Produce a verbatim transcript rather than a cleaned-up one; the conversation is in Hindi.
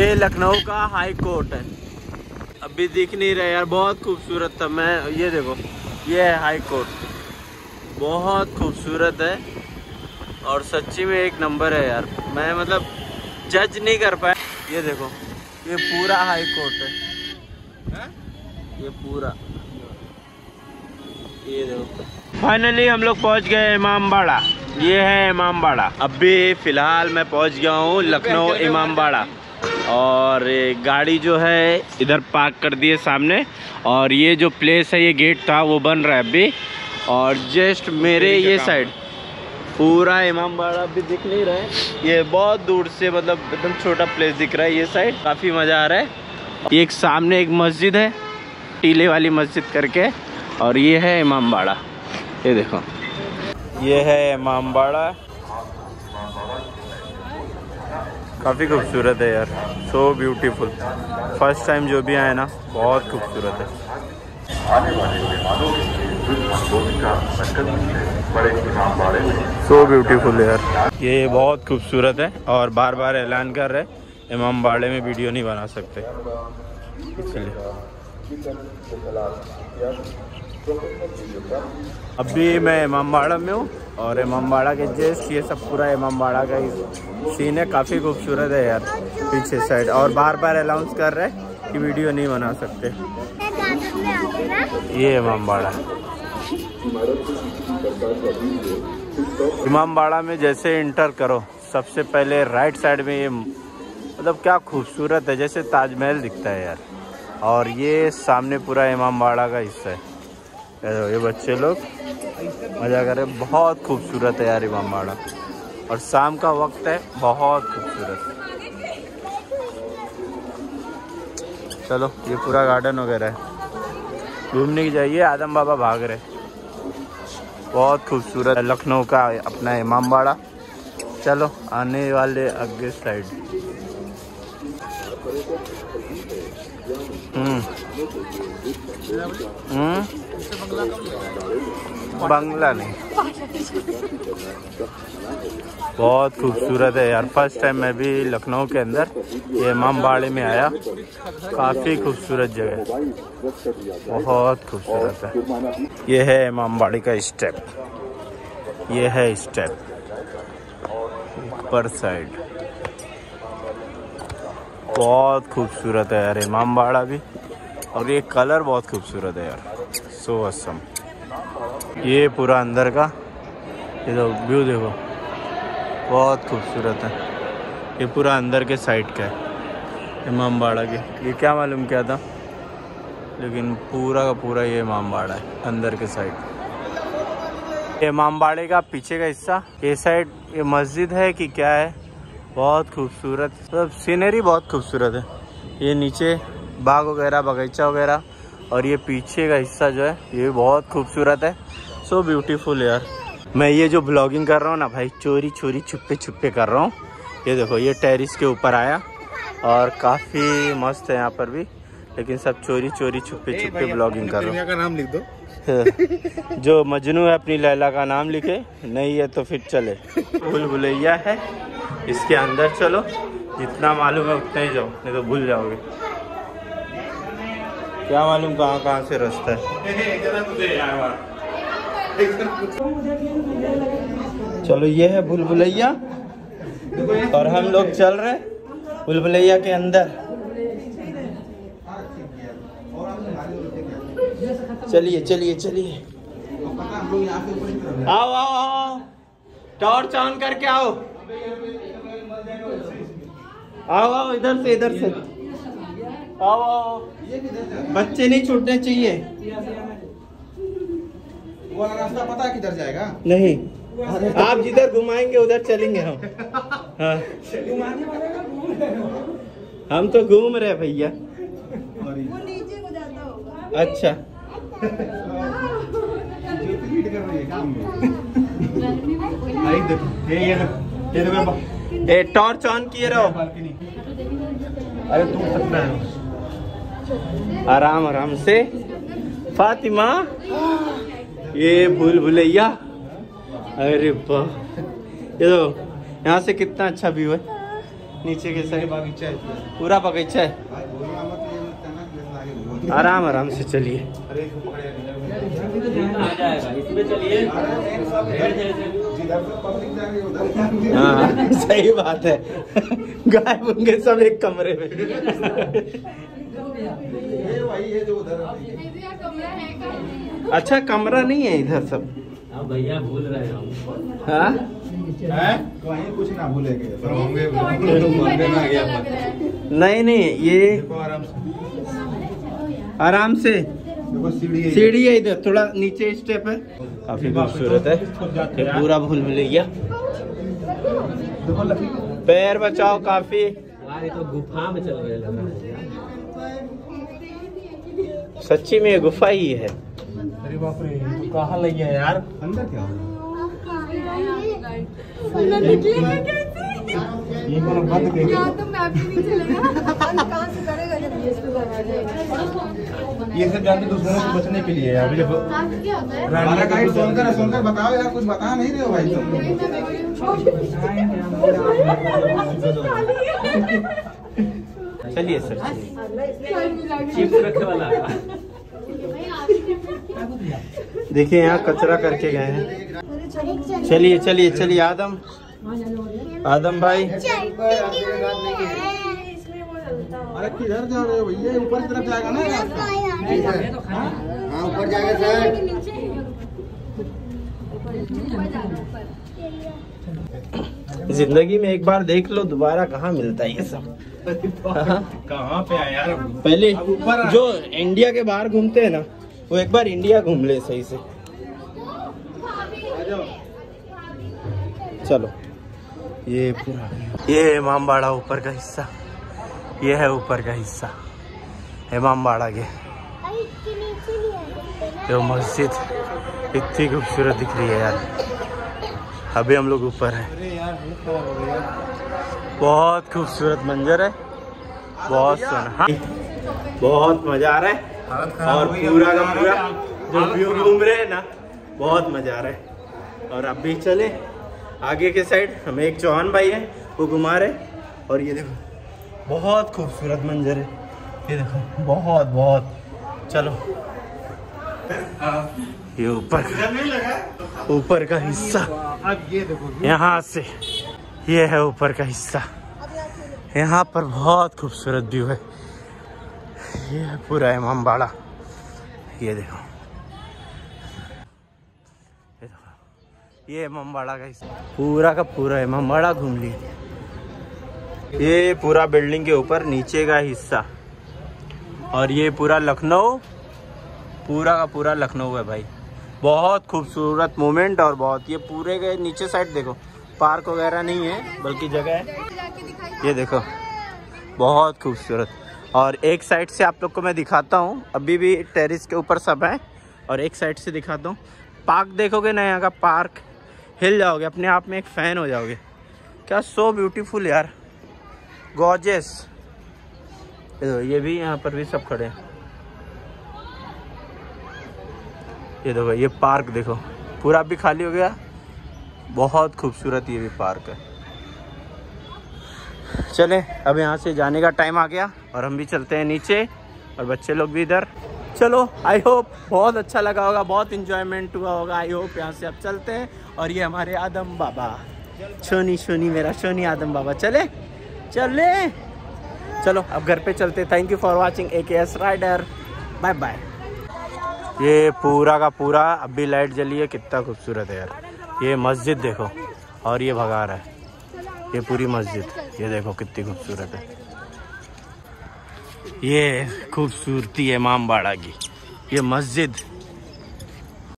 ये लखनऊ का हाई कोर्ट है, अभी दिख नहीं रहा यार, बहुत खूबसूरत था। मैं ये देखो, ये है हाई कोर्ट, बहुत खूबसूरत है और सच्ची में एक नंबर है यार। मैं मतलब जज नहीं कर पाया। ये देखो, ये पूरा हाई कोर्ट है, है? ये पूरा, ये देखो। फाइनली हम लोग पहुंच गए इमामबाड़ा। ये है इमामबाड़ा। अभी फिलहाल मैं पहुंच गया हूँ लखनऊ इमामबाड़ा और गाड़ी जो है इधर पार्क कर दी है सामने। और ये जो प्लेस है, ये गेट था वो बन रहा है अभी। और जस्ट मेरे ये साइड पूरा इमामबाड़ा भी दिख नहीं रहा है, ये बहुत दूर से मतलब एकदम छोटा प्लेस दिख रहा है। ये साइड काफ़ी मज़ा आ रहा है। एक सामने एक मस्जिद है, टीले वाली मस्जिद करके, और ये है इमामबाड़ा। ये देखो, ये है इमामबाड़ा। काफ़ी खूबसूरत है यार, सो ब्यूटीफुल। फर्स्ट टाइम जो भी आए ना, बहुत खूबसूरत है। सो ब्यूटीफुल है यार, ये बहुत खूबसूरत है। और बार बार ऐलान कर रहे इमामबाड़े में वीडियो नहीं बना सकते, इसलिए। अभी मैं इमामबाड़ा में हूँ और इमामबाड़ा के जस्ट ये सब पूरा इमामबाड़ा का ही सीन है। काफ़ी खूबसूरत है यार पीछे साइड, और बार बार अनाउंस कर रहे हैं कि वीडियो नहीं बना सकते। ये इमामबाड़ा, इमामबाड़ा में जैसे इंटर करो सबसे पहले राइट साइड में ये मतलब क्या खूबसूरत है, जैसे ताजमहल दिखता है यार। और ये सामने पूरा इमामबाड़ा का हिस्सा है। ये बच्चे लोग मज़ा कर रहे हैं, बहुत खूबसूरत है यार इमामबाड़ा। और शाम का वक्त है, बहुत खूबसूरत। चलो, ये पूरा गार्डन वगैरह है, घूमने की जाइए। आदम बाबा भाग रहे, बहुत खूबसूरत है लखनऊ का अपना इमामबाड़ा। चलो आने वाले आगे साइड। हम्म हम्म बंगला नहीं, बहुत खूबसूरत है यार। फर्स्ट टाइम मैं भी लखनऊ के अंदर ये इमामबाड़े में आया, काफ़ी खूबसूरत जगह, बहुत खूबसूरत है। ये है इमामबाड़े का स्टेप, ये है स्टेप ऊपर साइड, बहुत खूबसूरत है यार इमामबाड़ा भी। और ये कलर बहुत खूबसूरत है यार, सो असम। ये पूरा अंदर का ये तो व्यू देखो, बहुत खूबसूरत है। ये पूरा अंदर के साइड का है इमामबाड़ा के, ये क्या मालूम क्या था, लेकिन पूरा का पूरा ये इमामबाड़ा है अंदर के साइड। इमामबाड़े का पीछे का हिस्सा, ये साइड ये मस्जिद है कि क्या है, बहुत खूबसूरत, मतलब सीनरी बहुत खूबसूरत है। ये नीचे बाग वगैरह, बगीचा वगैरह, और ये पीछे का हिस्सा जो है ये बहुत खूबसूरत है। सो ब्यूटीफुल यार। मैं ये जो ब्लॉगिंग कर रहा हूँ ना भाई, चोरी चोरी छुपे छुपे कर रहा हूँ। ये देखो, ये टेरिस के ऊपर आया और काफ़ी मस्त है यहाँ पर भी, लेकिन सब चोरी चोरी छुपे छुपे ब्लॉगिंग कर रहा हूँ। का नाम लिख दो। जो मजनू है अपनी लैला का नाम लिखे, नहीं है तो फिर चले। भूल भुलैया है, इसके अंदर चलो, जितना मालूम है उतना ही जाओ, नहीं तो भूल जाओगे। क्या मालूम कहाँ कहाँ से रास्ता है। चलो, ये है भूल भुलैया और हम लोग चल रहे भूल भुलैया के अंदर। चलिए चलिए चलिए, आओ आओ आओ, टॉर्च ऑन करके आओ, आओ आओ, इधर से इधर से आओ आओ, बच्चे नहीं छूटने चाहिए। वो रास्ता पता है किधर जाएगा? नहीं, आप जिधर घुमाएंगे उधर चलेंगे हम। हाँ, हम तो घूम रहे भैया। अच्छा, ये टॉर्च ऑन किए रहो। अरे तू सकता है, आराम आराम से। फातिमा, ये भूल भुलैया, अरे वाह, ये तो यहाँ से कितना अच्छा व्यू है। नीचे के साइड बगीचा है पूरा बगीचा है। भाई बोलना मत, ये मत कहना कि जैसे आगे बोल। आराम आराम से चलिए। अरे इसको पकड़े आ जाएगा इसमें, चलिए जिधर से पब्लिक जा रही है उधर। हाँ सही बात है। गायब होंगे सब एक कमरे में। ये वही है जो उधर है। अच्छा कमरा नहीं है इधर सब। हाँ भैया भूल रहे हैं हम। हाँ हैं? कहीं कुछ ना भूलेंगे। होंगे नहीं नहीं ये देखो आराम से, आराम से देखो सीढ़ी है। सीढ़ी है इधर, थोड़ा नीचे स्टेप है। काफी खूबसूरत है ये पूरा भूल भुलैया। देखो लकी पैर बचाओ काफी। यार ये तो गुफा में चल रहे लग रहा है। सच्ची में ये गुफा ही है। अरे बाप रे, तो कहाँ लग गया यार? अंदर क्या हो? ये कौन बंद कर दिया? ये सब जानते दुश्मनों से बचने के लिए यार। हमारा गाइड सुनकर सुनकर बताओ यार, कुछ बता नहीं रहे हो भाई तुम। चलिए सर चिप्स रखे वाला है। देखिए यहाँ कचरा करके गए हैं। चलिए चलिए चलिए आदम आदम भाई। अरे किधर जा रहे हो भैया? ऊपर की तरफ जाएगा ना रास्ता? हाँ ऊपर जाएगा सर। जिंदगी में एक बार देख लो, दोबारा कहाँ मिलता है ये सब। कहाँ पे आया यार? पहले जो इंडिया के बाहर घूमते हैं ना, वो एक बार इंडिया घूम ले सही से। चलो ये पूरा ये इमामबाड़ा ऊपर का हिस्सा, ये है ऊपर का हिस्सा इमामबाड़ा के। ये मस्जिद इतनी खूबसूरत दिख रही है यार। अभी हम लोग ऊपर हैं। बहुत खूबसूरत मंजर है, बहुत सोना, बहुत मजा आ रहा है। और पूरा का पूरा जो व्यू घूम रहे हैं ना, बहुत मजा आ रहा है। और अब भी चले आगे के साइड, हमें एक चौहान भाई है वो घुमा रहे। और ये देखो बहुत खूबसूरत मंजर है, ये देखो बहुत बहुत। चलो ये ऊपर ऊपर का हिस्सा, अब ये देखो यहाँ से ये है ऊपर का हिस्सा। यहाँ पर बहुत खूबसूरत व्यू है। ये है पूरा इमामबाड़ा, ये देखो ये देखो ये इमामबाड़ा का हिस्सा। पूरा का पूरा इमामबाड़ा घूम लिए। ये पूरा बिल्डिंग के ऊपर नीचे का हिस्सा। और ये पूरा लखनऊ, पूरा का पूरा लखनऊ है भाई। बहुत खूबसूरत मोमेंट। और बहुत ये पूरे के नीचे साइड देखो, पार्क वगैरह नहीं है बल्कि जगह है। ये देखो बहुत खूबसूरत। और एक साइड से आप लोग को मैं दिखाता हूँ, अभी भी टेरिस के ऊपर सब है। और एक साइड से दिखाता हूँ, पार्क देखोगे ना, यहाँ का पार्क हिल जाओगे, अपने आप में एक फ़ैन हो जाओगे। क्या सो ब्यूटीफुल यार, गॉर्जियस। ये भी यहाँ पर भी सब खड़े हैं। ये देखो ये पार्क देखो, पूरा भी खाली हो गया। बहुत खूबसूरत ये भी पार्क है। चले अब यहाँ से जाने का टाइम आ गया और हम भी चलते हैं नीचे, और बच्चे लोग भी इधर। चलो आई होप बहुत अच्छा लगा होगा, बहुत इंजॉयमेंट हुआ होगा। आई होप यहाँ से अब चलते हैं। और ये हमारे आदम बाबा, सोनी सोनी मेरा सोनी आदम बाबा। चले चले चलो अब घर पे चलते। Thank you for watching A K S rider, bye bye. ये पूरा का पूरा अभी लाइट जली है, कितना खूबसूरत है यार। ये मस्जिद देखो, और ये भगा रहा है, ये पूरी मस्जिद ये देखो कितनी खूबसूरत है। ये खूबसूरती है इमामबाड़ा की, ये मस्जिद